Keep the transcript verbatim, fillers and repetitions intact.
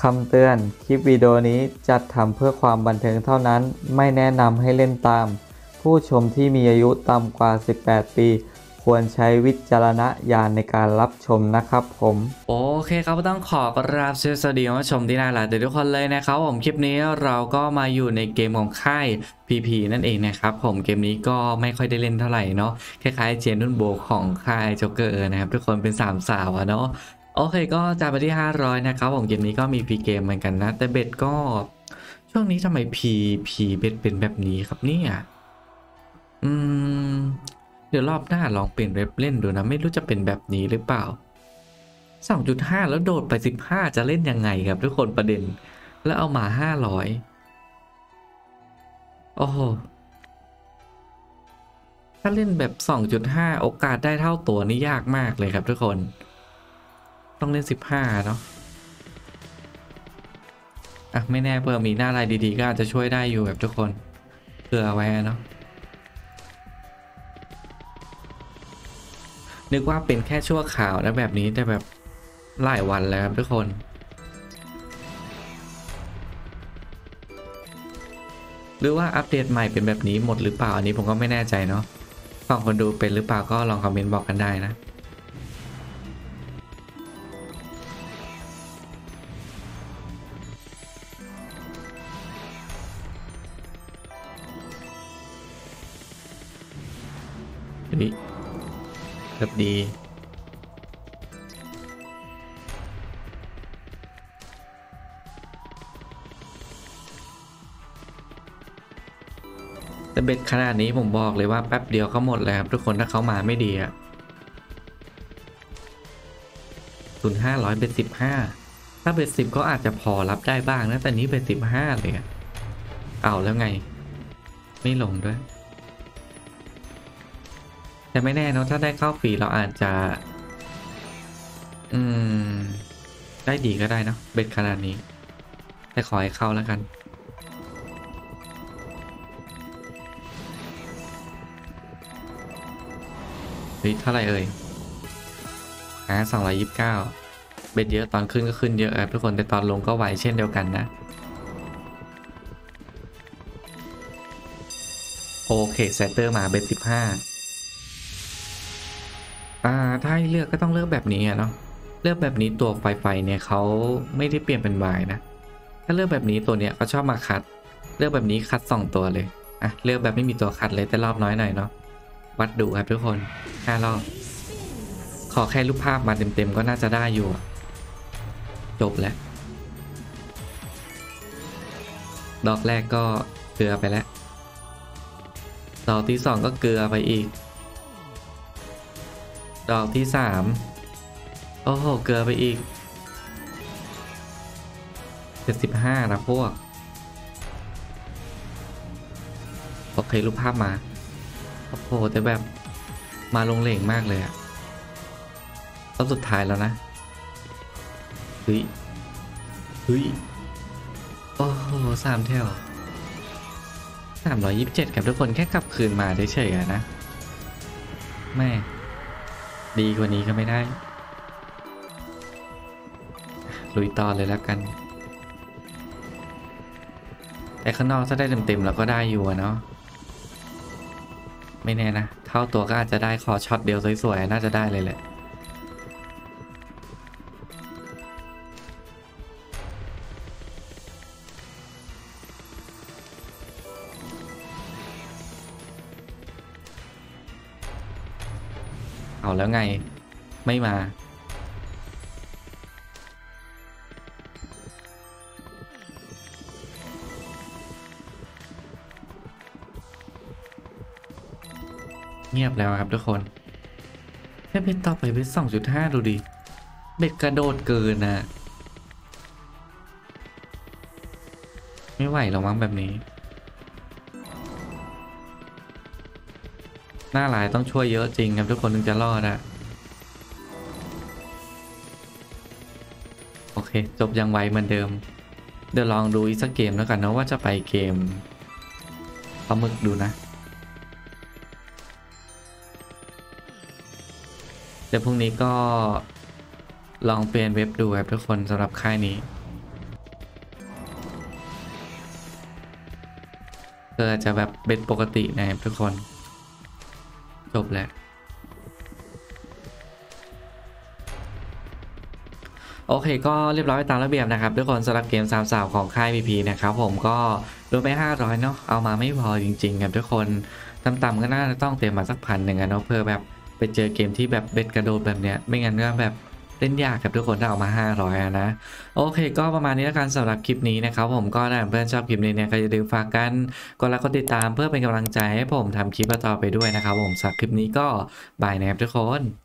คำเตือนคลิปวิดีโอนี้จัดทำเพื่อความบันเทิงเท่านั้นไม่แนะนำให้เล่นตามผู้ชมที่มีอายุต่ำกว่าสิบแปดปีควรใช้วิจารณญาณในการรับชมนะครับผมโอเคครับต้องขอกราบสวัสดีคุณผู้ชมที่น่ารักทุกคนเลยนะครับผมคลิปนี้เราก็มาอยู่ในเกมของค่าย พี พี นั่นเองนะครับผมเกมนี้ก็ไม่ค่อยได้เล่นเท่าไหร่เนาะคล้ายๆเจนนุ่นโบของค่ายโจ๊กเกอร์นะครับทุกคนเป็นสามสาวอะเนาะโอเคก็จ่ายไปที่ห้าร้อยนะครับผมเกมนี้ก็มีฟรีเกมเหมือนกันนะแต่เบ็ดก็ช่วงนี้ทำไม พี พี เบ็ดเป็นแบบนี้ครับเนี่ยอืมเดี๋ยวรอบหน้าลองเปลี่ยนเว็บเล่นดูนะไม่รู้จะเป็นแบบนี้หรือเปล่าสองจุดห้าแล้วโดดไปสิบห้าจะเล่นยังไงครับทุกคนประเด็นแล้วเอามาห้าร้อยโอ้โหถ้าเล่นแบบ สองจุดห้า โอกาสได้เท่าตัวนี่ยากมากเลยครับทุกคนต้องเล่นสิบห้าเนาะอ่ะไม่แน่เผื่อมีหน้าลายดีๆก็อาจจะช่วยได้อยู่แบบทุกคนเผื่อไว้เนาะนึกว่าเป็นแค่ชั่วข่าวนะแบบนี้แต่แบบหลายวันแล้วครับทุกคนหรือว่าอัปเดตใหม่เป็นแบบนี้หมดหรือเปล่าอันนี้ผมก็ไม่แน่ใจเนาะฟังคนดูเป็นหรือเปล่าก็ลองคอมเมนต์บอกกันได้นะนี่แบบดีแต่เบ็ดขนาดนี้ผมบอกเลยว่าแป๊บเดียวก็หมดแล้วครับทุกคนถ้าเขามาไม่ดีอะศูนย์ห้าร้อยเบ็ดสิบห้าถ้าเบ็ดสิบก็อาจจะพอรับได้บ้างนะแต่นี้เบ็ดสิบห้าเลยอะเอาแล้วไงไม่ลงด้วยแต่ไม่แน่เนอะถ้าได้เข้าฟรีเราอาจจะอืมได้ดีก็ได้เนาะเบ็ดขนาดนี้แต่ขอให้เข้าแล้วกันเฮ้ยเท่าไหร่เอ่ยอ่าสองร้อยยี่สิบเก้าเบ็ดเยอะตอนขึ้นก็ขึ้นเยอะครับทุกคนแต่ตอนลงก็ไหวเช่นเดียวกันนะโอเคเซตเตอร์มาเบ็ดสิบห้าอ่าถ้าให้เลือกก็ต้องเลือกแบบนี้อะเนาะเลือกแบบนี้ตัวไฟไฟเนี่ยเขาไม่ได้เปลี่ยนเป็นวายนะถ้าเลือกแบบนี้ตัวเนี้ยเขาชอบมาคัดเลือกแบบนี้คัดสองตัวเลยอ่ะเลือกแบบไม่มีตัวคัดเลยแต่รอบน้อยหน่อยเนาะวัดดูครับทุกคนห้ารอบขอแค่รูปภาพมาเต็มๆก็น่าจะได้อยู่จบแล้วดอกแรกก็เกลือไปแล้วดอกที่สองก็เกลือไปอีกดอกที่สามโอ้โหเกลือไปอีกเจ็ดสิบห้านะพวกโอเครูปภาพมาโอ้โหแต่แบบมาลงเหล่งมากเลยอะรอบสุดท้ายแล้วนะเฮ้ยเฮ้ยโอ้โหสามแถวสามร้อยยี่สิบเจ็ดครับทุกคนแค่กลับคืนมาได้เฉยๆนะแม่ดีกว่านี้ก็ไม่ได้ลุยต่อเลยแล้วกันแต่ข้างนอกถ้าได้เต็มๆแล้วก็ได้อยู่เนาะไม่แน่นะเท่าตัวก็อาจจะได้ขอช็อตเดียวสวยๆน่าจะได้เลยแหละเอาแล้วไงไม่มาเงียบแล้วครับทุกคนแค่เบ็ดต่อไปเบ็ดสองจุดห้าดูดิเบ็ดกระโดดเกินนะไม่ไหวหรอกมั้งแบบนี้หน้าลายต้องช่วยเยอะจริงครับทุกคนถึงจะรอดอะโอเคจบยังไวเหมือนเดิมเดี๋ยวลองดูอีกสักเกมแล้วกันนะว่าจะไปเกมปลาหมึกดูนะเดี๋ยวพรุ่งนี้ก็ลองเปลี่ยนเว็บดูครับทุกคนสำหรับค่ายนี้เพื่อจะแบบเบ็ดปกตินะครับทุกคนจบแล้วโอเคก็เรียบร้อยตามระเบียบนะครับทุกคนสำหรับเกมสามสาวของค่าย พี พี นะครับผมก็รวมไปห้าร้อยเนาะเอามาไม่พอจริงๆครับทุกคนต่ำๆก็น่าจะต้องเต็มมาสักพันหนึ่งอะเนาะเพื่อแบบไปเจอเกมที่แบบเบ็ดกระโดดแบบเนี้ยไม่งั้นก็แบบเล่นยากครับทุกคนถ้าเอามาห้าร้อยอะนะโอเคก็ประมาณนี้แล้วกันสำหรับคลิปนี้นะครับผมก็ถ้าเพื่อนชอบคลิปนี้เนี่ยก็อย่าลืมฝากกันกดไลค์กดติดตามเพื่อเป็นกำลังใจให้ผมทำคลิปต่อไปด้วยนะครับผมสำหรับคลิปนี้ก็บายนะครับทุกคน